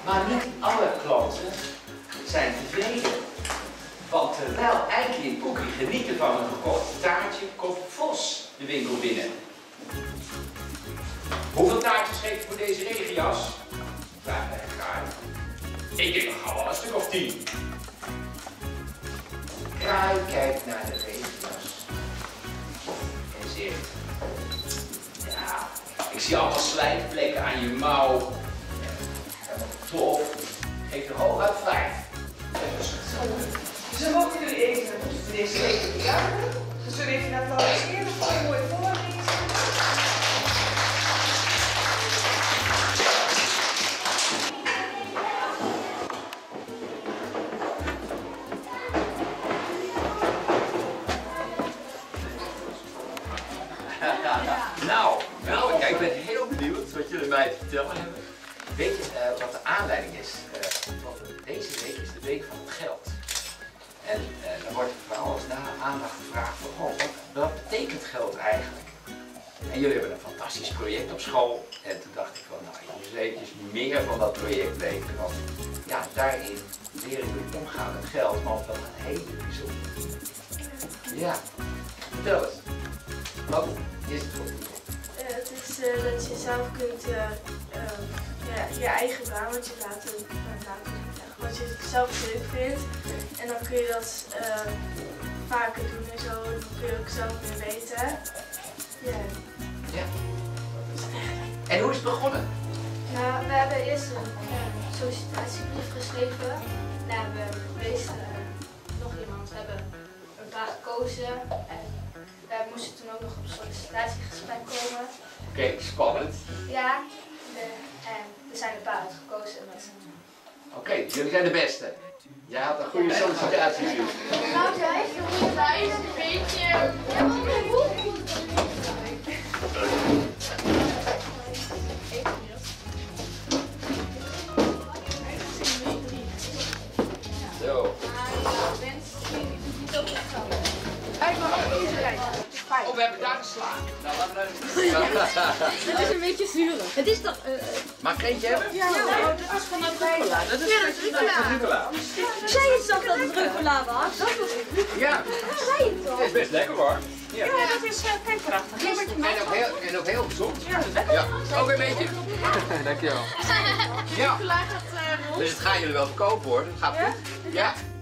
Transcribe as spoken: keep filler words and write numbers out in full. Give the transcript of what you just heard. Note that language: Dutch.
Maar niet alle klanten zijn tevreden. Want terwijl Eike en Cookie genieten van een gekocht taartje, komt Vos de winkel binnen. Hoeveel taartjes geeft u voor deze regenjas? Vraagt hij Kraai. Ik denk nog gauw wel een stuk of tien. Kraai kijkt naar de regenjas en zegt: ja, ik zie allemaal slijtvlekken aan je mouw. Helemaal tof. Geef er hooguit vijf. Ze mogen jullie even meneer Steker bedanken. Ze zullen even naar applaudisseren voor een mooie voorlezen. Nou, nou, kijk, ik ben heel benieuwd wat jullie mij te vertellen hebben. Weet je uh, wat de aanleiding is? Uh, want deze week is de week van het geld. En uh, dan wordt vooral als na aandacht gevraagd van, oh, wat, wat betekent geld eigenlijk? En jullie hebben een fantastisch project op school. En toen dacht ik van, nou, je moet eventjes meer van dat project weten. Want ja, daarin leren jullie omgaan met geld, maar op wel een hele bijzonder. Ja, vertel eens. Wat is het voor project? Uh, het is uh, dat je zelf kunt uh, uh, ja, je eigen baantje laten, laten zeggen, wat je zelf leuk vindt. En dan kun je dat uh, vaker doen en zo, dan kun je ook zelf meer weten. Ja. Ja. En hoe is het begonnen? Nou, we hebben eerst een uh, sollicitatiebrief geschreven. Daar hebben we het meeste, uh, nog iemand, we hebben een paar gekozen. En wij moesten toen ook nog op een sollicitatiegesprek komen. Oké, okay, spannend. Ja, de, en er zijn een paar uitgekozen. Oké, okay, jullie zijn de beste. Jij had een goede sollicitatie. Nou, zij is een beetje. Ja, maar hoe? Zo. Oh, we hebben daar geslagen. Nou, laten we Het is een beetje zuurig. Het is toch... Uh, Mag ik eentje hebben? Ja, ja, dat is van dat rucola. Dat is rucola. Zei je toch dat het rucola was? Dat was ja. Zei je toch? Het is best lekker hoor. Ja, ja dat is uh, kankerachtig. Ja, en, ook heel, en ook heel gezond. Ja, ja. Ook een beetje. Dankjewel. Ja. Dus het gaan jullie wel verkopen hoor. Dat gaat goed. Ja.